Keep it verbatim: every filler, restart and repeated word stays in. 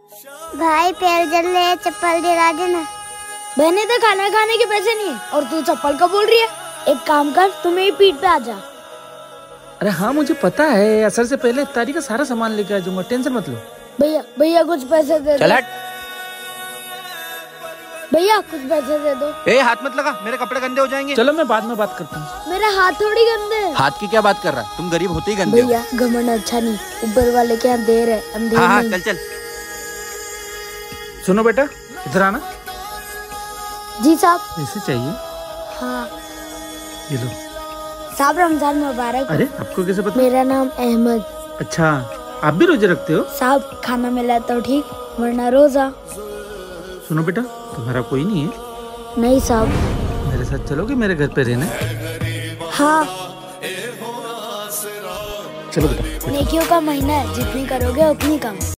भाई पैर जल रहे, चप्पल दिला देना। बहने तो खाना खाने के पैसे नहीं है और तू चप्पल का बोल रही है। एक काम कर, तू मेरी पीठ पे आ जा। अरे हाँ मुझे पता है, असर से पहले इफ्तारी का सारा सामान लेके आ जाऊंगा, टेंशन मत लो। भैया भैया कुछ पैसे दे दो। भैया कुछ पैसे दे दो। ए हाथ मत लगा, मेरे कपड़े गंदे हो जाएंगे। चलो मैं बाद में बात करता हूँ। मेरा हाथ थोड़ी गंदे है। हाथ की क्या बात कर रहा है, तुम गरीब होते ही गंदे हो। भैया घमंड अच्छा नहीं, ऊपर वाले के यहाँ देर है, अंधेर हाँ हाँ नहीं। चल चल। सुनो बेटा, इधर आना। जी साहब। ऐसे चाहिए? हाँ। ये लो। साहब रमजान मुबारक। अरे आपको कैसे पता? मेरा नाम अहमद। अच्छा, आप भी रोजे रखते हो? साहब खाना मिला तो ठीक, वरना रोजा। सुनो बेटा, तुम्हारा कोई नहीं है? नहीं साहब। मेरे साथ चलोगे मेरे घर पे रहने? हाँ। चलो बेटा। नेकियों का महीना है, जितनी करोगे उतनी कम।